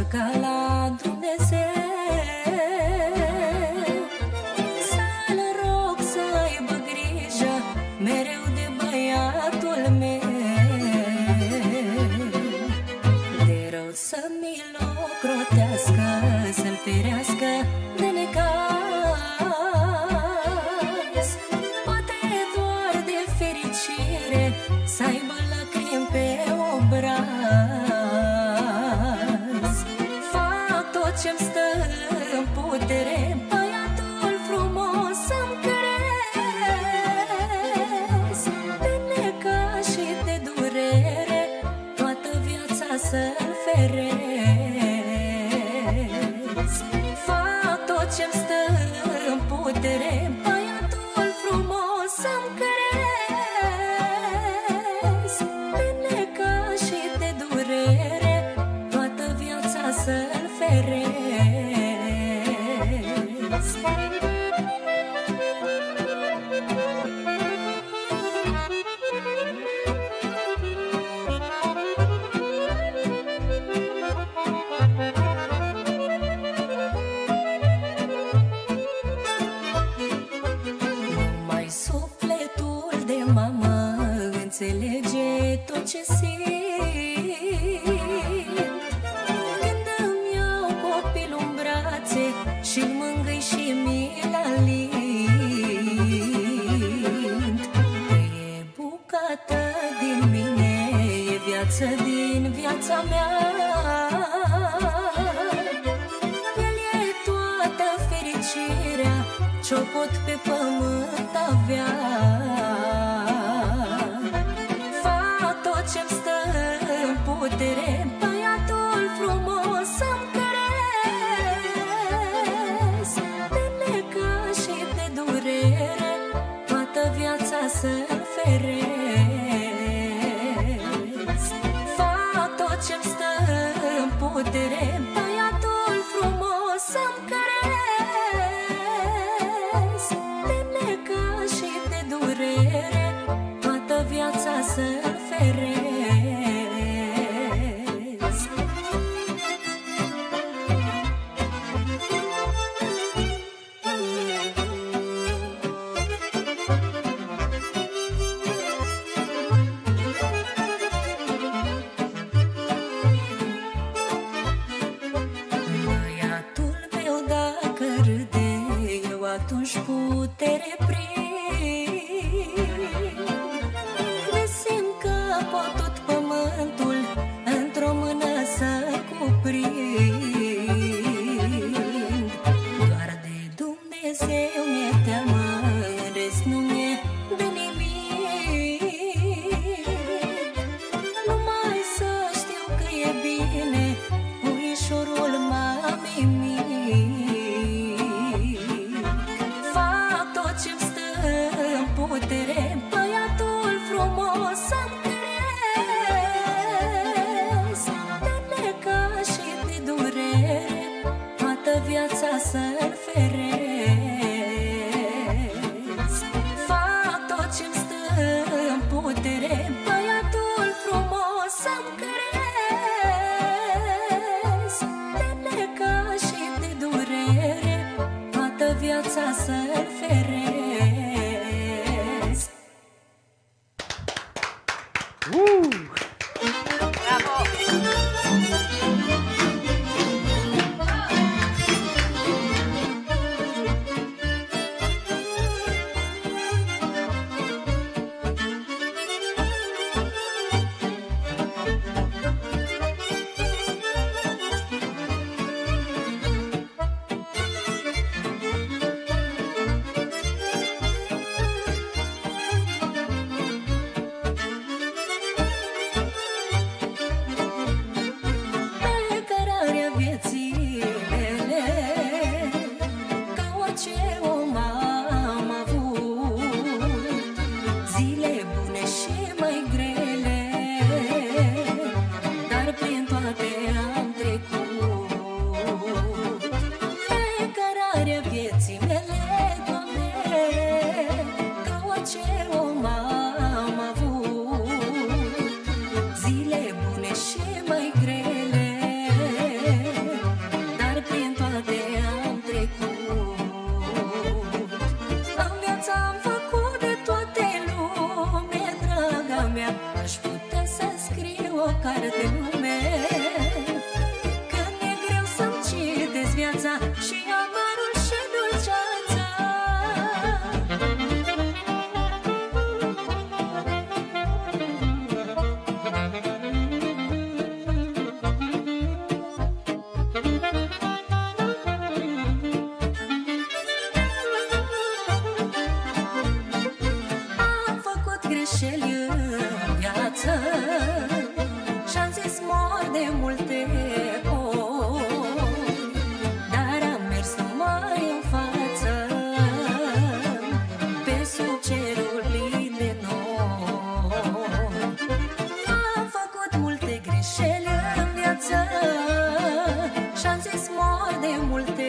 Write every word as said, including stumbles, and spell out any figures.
ca la Dumnezeu, să-l rog să aibă grijă mereu de băiatul meu, de rău să mi-l ocrotească, să-l ferească de necaz, poate doar de fericire să aibă lacrimi pe obraz. Fac tot ce-mi stă în putere, băiatul frumos să-mi crezi, de necaz și de durere toată viața să-l ferez. Fac tot ce-mi stă în putere, băiatul frumos să-mi crezi, de necaz și de durere toată viața să-l ferez. Numai sufletul de mamă înțelege tot ce simt când îmi iau copilul în brațe și-l mângâi și mi-l alint. Că e bucată din mine, e viață din viața mea, el e toată fericirea ce-o pot pe pământ avea. Fac tot ce-mi stă în putere, băiatul frumos să-mi crezi, de necaz și de durere toată viața să-l ferez. Fac tot ce-mi stă în putere, băiatul frumos să-mi crezi, de necaz și de durere toată viața să-l ferez. Băiatul meu dacă râde, eu atunci putere prind, ne simt că pot tot pământul într-o mână să cuprind. Doar de Dumnezeu mi-e teamă, în rest nu mi-e de nimic, numai să știu că e bine puișorul mamei mic. Fac tot ce-mi stă în putere, băiatul frumos să-mi crezi, de necaz și de durere toată viața să-l ferez. Fac tot ce-mi stă în putere, băiatul frumos să-mi crezi, de necaz și de durere toată viața să-l ferez. carte lume, când e greu să-mi citesc viața și amarul și dulceața. Am făcut greșeli în viață și-am zis mor de multe ori, dar am mers mai în față pe sub cerul plin de nori. Am făcut multe greșeli în viață și-am zis mor de multe